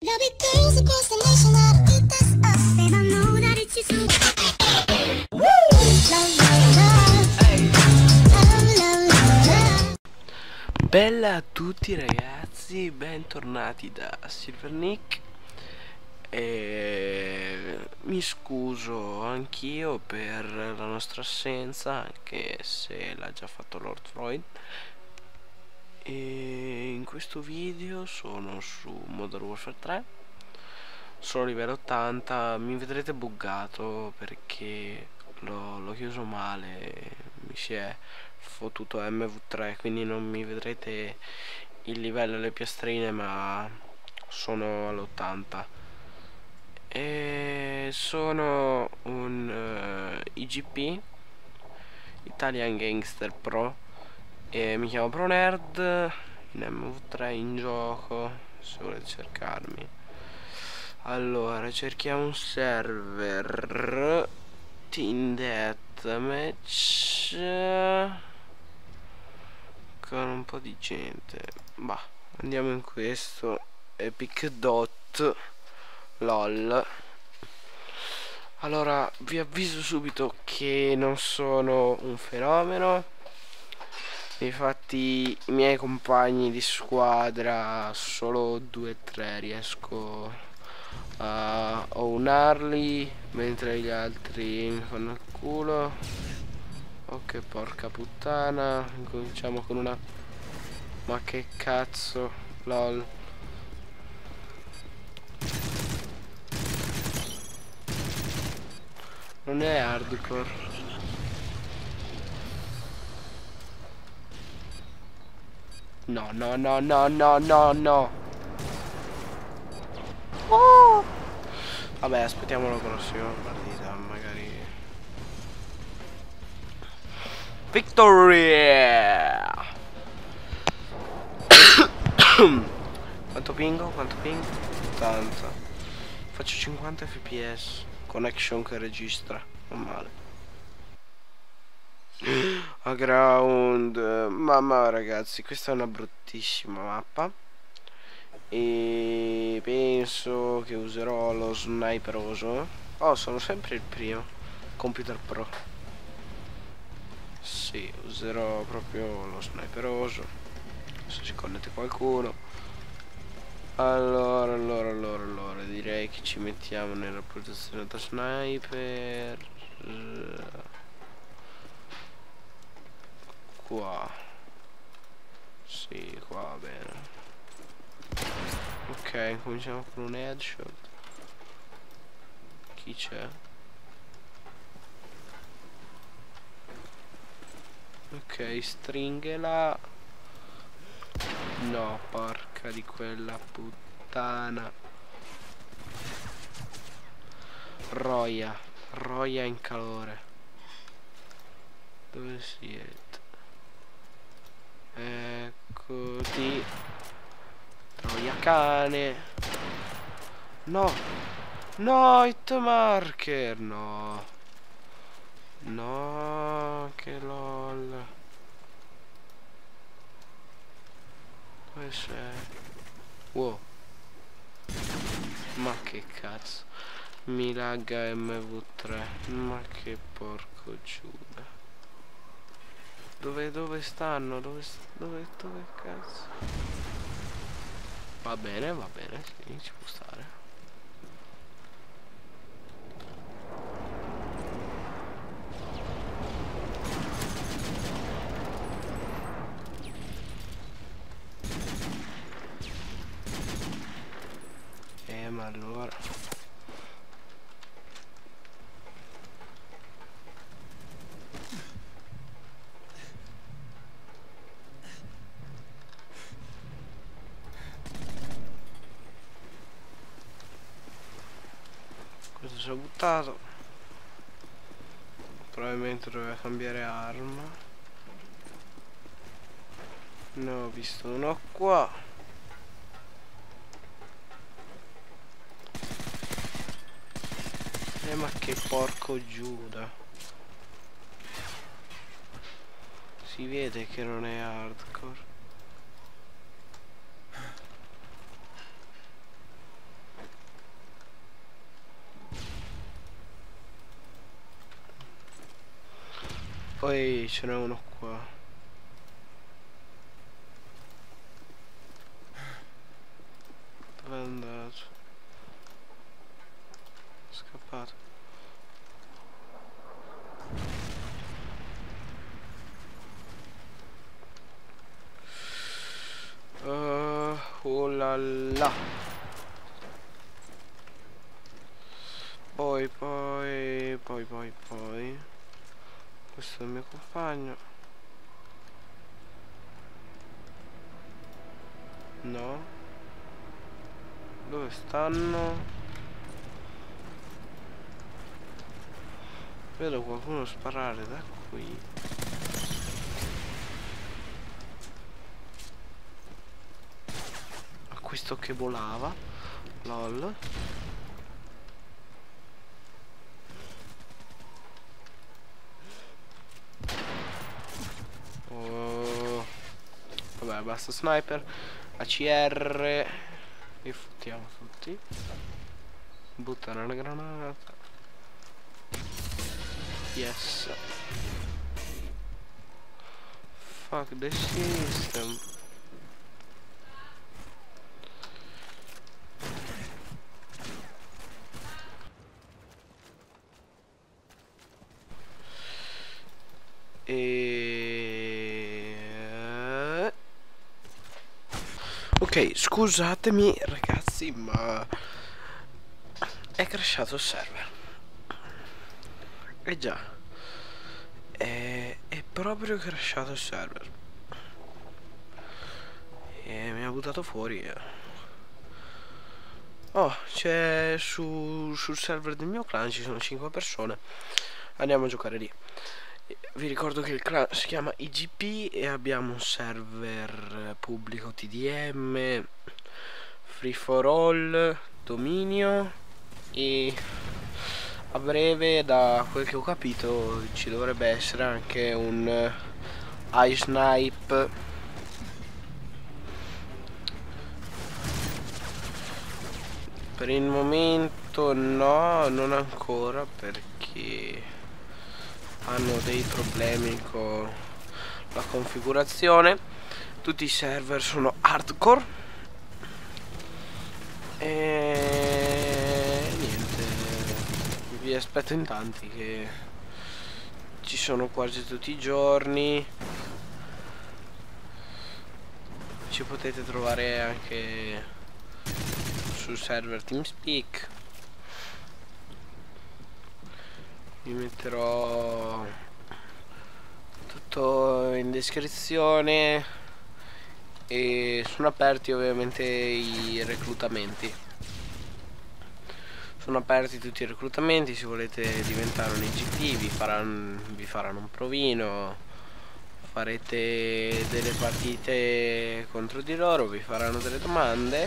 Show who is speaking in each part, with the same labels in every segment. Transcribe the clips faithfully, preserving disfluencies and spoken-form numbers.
Speaker 1: Bella a tutti ragazzi, bentornati da Silvernick. E mi scuso anch'io per la nostra assenza, anche se l'ha già fatto Lord Freud. E in questo video sono su Modern Warfare tre, sono livello ottanta. Mi vedrete buggato perché l'ho chiuso male, mi si è fottuto M V tre, quindi non mi vedrete il livello e le piastrine, ma sono all'ottanta. E sono un uh, I G P, Italian Gangster Pro, e mi chiamo ProNerd, in M V tre in gioco, se volete cercarmi. Allora, cerchiamo un server Team Deathmatch con un po' di gente. Bah, andiamo in questo Epic Dot LOL. Allora, vi avviso subito che non sono un fenomeno. Infatti i miei compagni di squadra, solo due o tre riesco a ownarli, mentre gli altri mi fanno il culo. Ok, porca puttana. Incominciamo con una... ma che cazzo, lol. Non è hardcore. No, no, no, no, no, no, no. Oh! Vabbè, aspettiamo la prossima partita, magari. Victory! Quanto pingo? Quanto pingo? ottanta. Faccio cinquanta F P S. Connection che registra. Non male. A ground. Mamma ragazzi, questa è una bruttissima mappa. E penso che userò lo sniperoso. Oh, sono sempre il primo. Computer Pro. Sì, userò proprio lo sniperoso. Se si connette qualcuno. Allora, allora, allora, allora, direi che ci mettiamo nella posizione da sniper. Qua. Sì, qua va bene. Ok, cominciamo con un headshot. Chi c'è? Ok, stringhela. No, porca di quella puttana. Roia. Roia in calore. Dove siete? Eccoti. Troia cane. No. No, hit marker. No. No, che lol. Dove sei? Wow. Ma che cazzo. Mi lagga M V tre. Ma che porco Giuda. Dove, dove stanno? Dove, dove, dove cazzo? Va bene, va bene, sì, ci può stare. Eh, ma allora... questo si è buttato. Probabilmente doveva cambiare arma. Ne ho visto uno qua. Eh, ma che porco Giuda. Si vede che non è hardcore. Poi ce n'è uno qua. Dove è andato? È scappato. Uh, oh là là. Poi, poi, poi, poi, poi. Questo è il mio compagno. No. Dove stanno? Vedo qualcuno sparare da qui. A questo che volava. Lol. Oh. Vabbè, basta sniper. A C R. Li fottiamo tutti. Buttare una granata. Yes. Fuck the system. E... ok, scusatemi ragazzi, ma è crashato il server. Eh già, è, è proprio crashato il server e mi ha buttato fuori. Oh, c'è su, sul server del mio clan ci sono cinque persone. Andiamo a giocare lì. Vi ricordo che il clan si chiama I G P e abbiamo un server pubblico T D M, free for all, dominio, e a breve, da quel che ho capito, ci dovrebbe essere anche un iSnipe. Per il momento no, non ancora, perché hanno dei problemi con la configurazione. Tutti i server sono hardcore e niente, vi aspetto in tanti, che ci sono quasi tutti i giorni. Ci potete trovare anche sul server TeamSpeak. Vi metterò tutto in descrizione e sono aperti ovviamente i reclutamenti. Sono aperti tutti i reclutamenti. Se volete diventare un I G P vi faranno, vi faranno un provino, farete delle partite contro di loro, vi faranno delle domande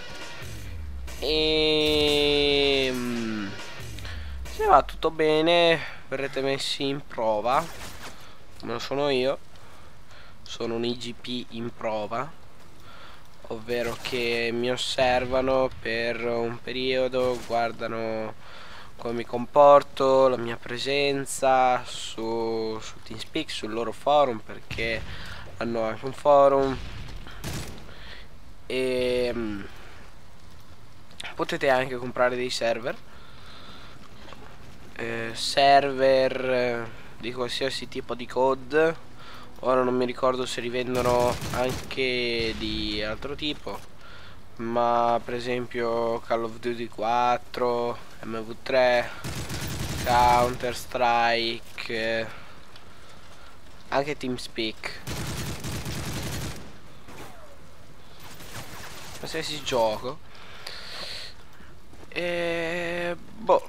Speaker 1: e se va tutto bene verrete messi in prova. Non sono io, sono un I G P in prova, ovvero che mi osservano per un periodo, guardano come mi comporto, la mia presenza su, su TeamSpeak, sul loro forum, perché hanno anche un forum, e potete anche comprare dei server, eh, server eh, di qualsiasi tipo di code. Ora non mi ricordo se rivendono anche di altro tipo, ma per esempio Call of Duty quattro, M V tre, Counter Strike, eh, anche TeamSpeak, qualsiasi gioco. E boh,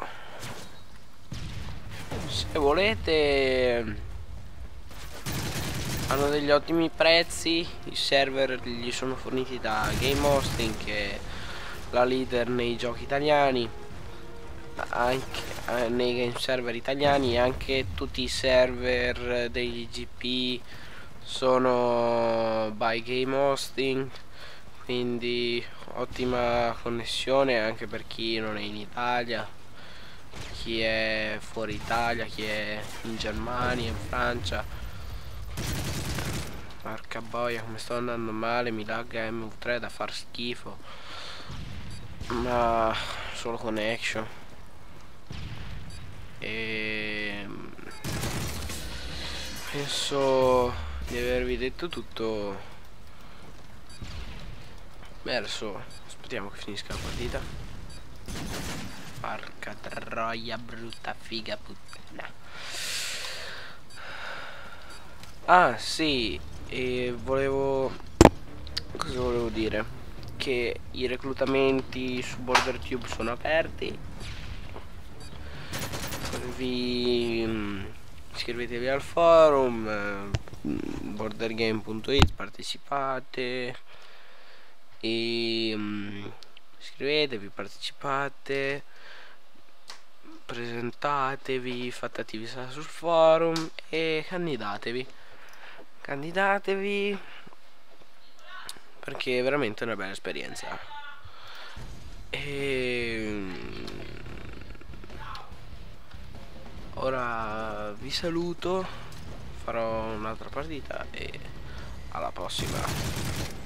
Speaker 1: se volete, hanno degli ottimi prezzi. I server gli sono forniti da Game Hosting, che è la leader nei giochi italiani, anche eh, nei game server italiani. Anche tutti i server degli I G P sono by Game Hosting, quindi ottima connessione anche per chi non è in Italia. chi è fuori Italia, chi è in Germania, in Francia. Porca boia, come sto andando male, mi lagga M V tre da far schifo. Ma solo connection. E penso di avervi detto tutto. Beh, adesso aspettiamo che finisca la partita. Porca troia, brutta figa puttana. Ah sì, e volevo... cosa volevo dire? Che i reclutamenti su BorderTube sono aperti. Vi mm, iscrivetevi al forum, eh, bordergame punto it, partecipate e mm, iscrivetevi, partecipate, presentatevi, fate attività sul forum e candidatevi. Candidatevi perché è veramente una bella esperienza. E ora vi saluto, farò un'altra partita e alla prossima.